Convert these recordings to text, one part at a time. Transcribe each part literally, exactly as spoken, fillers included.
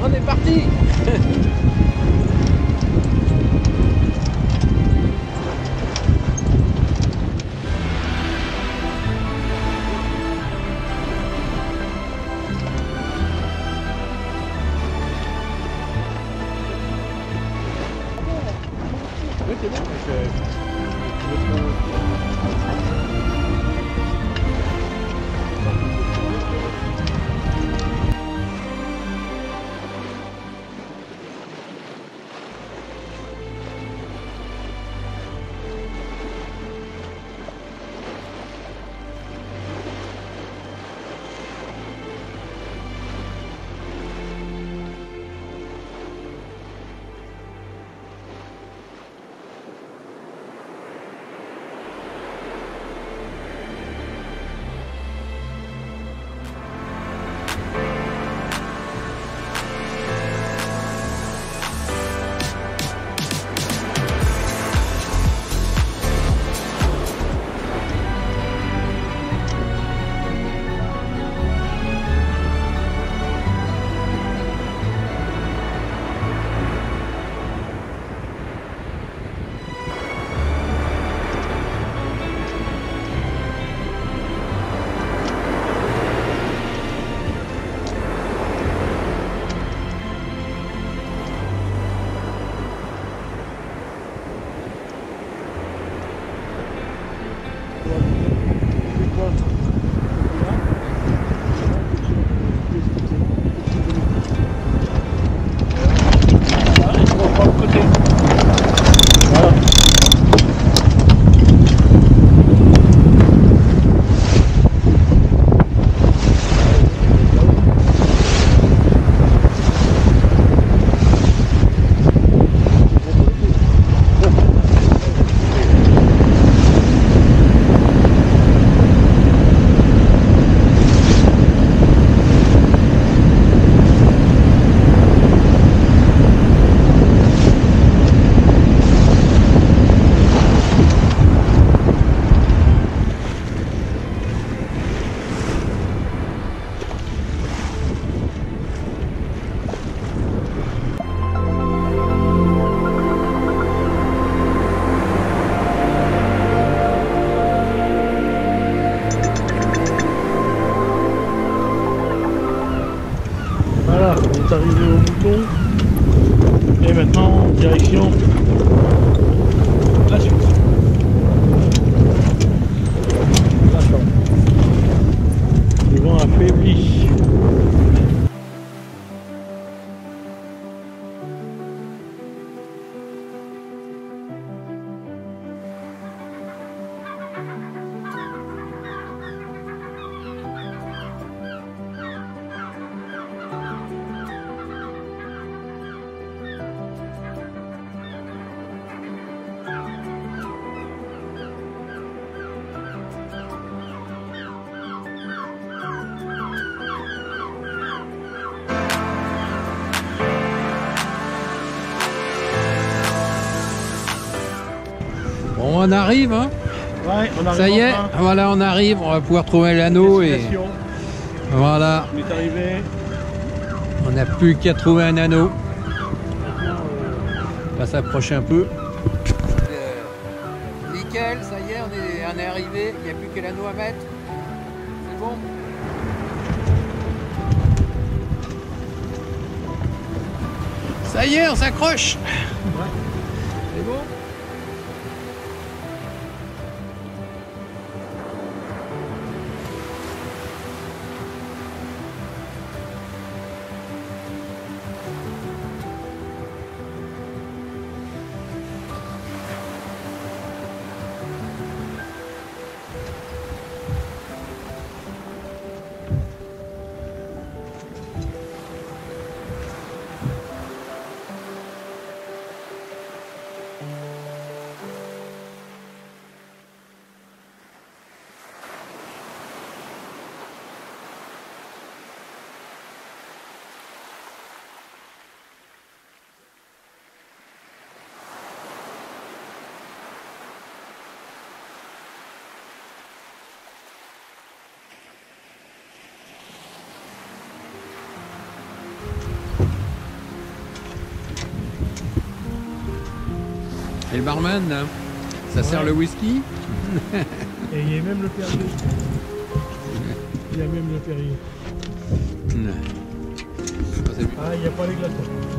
On est parti. Oui, c'est bon. Voilà, on est arrivé au mouton et maintenant direction la suite. La chambre. Le vent affaibli. Bon, on arrive, hein. Ouais, on arrive. Ça y est, enfin. voilà, on arrive, on va pouvoir trouver l'anneau et Destination. voilà, On est arrivé. on n'a plus qu'à trouver un anneau. On va s'approcher un peu. Nickel, ça y est, on est, on est arrivé, il n'y a plus que l'anneau à mettre. C'est bon. Ça y est, on s'accroche. Ouais. C'est bon. Et le barman, là, ça Ouais. sert le whisky? Et il y a même le Perrier. Il y a même le Perrier. Ah, il n'y a pas les glaçons.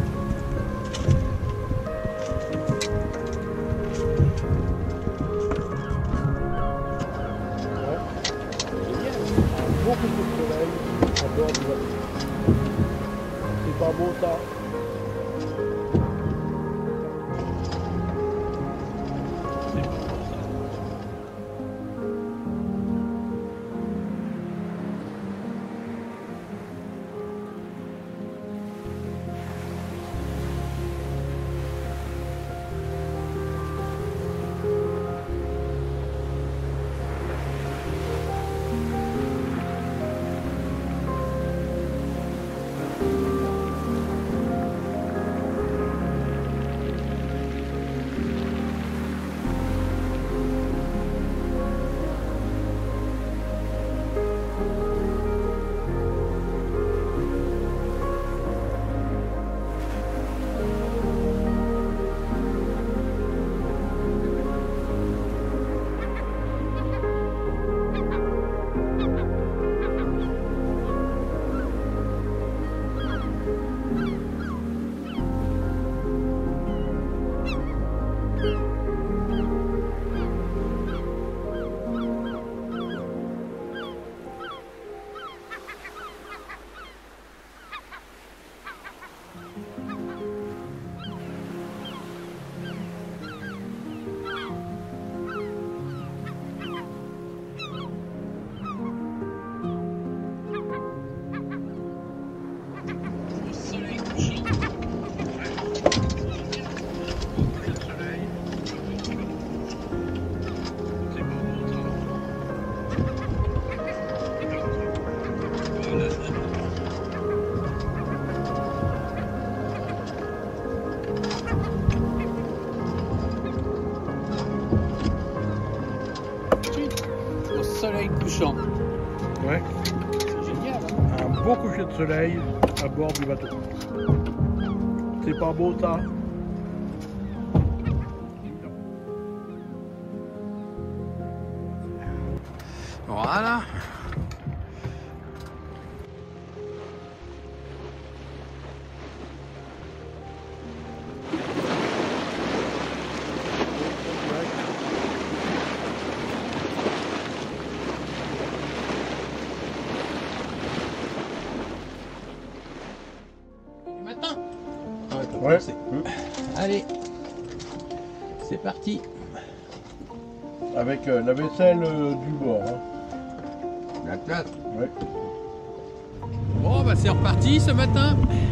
Beaucoup de soleil à bord du bateau. C'est pas beau ça. C'est pas beau ça. Au soleil couchant. Ouais. C'est génial. Hein, Un beau coucher de soleil à bord du bateau. C'est pas beau ça. voilà. Maintenant. Ouais. Allez. C'est parti. Avec euh, la vaisselle euh, du bord. Hein. La plate. Ouais. Bon, bah c'est reparti ce matin.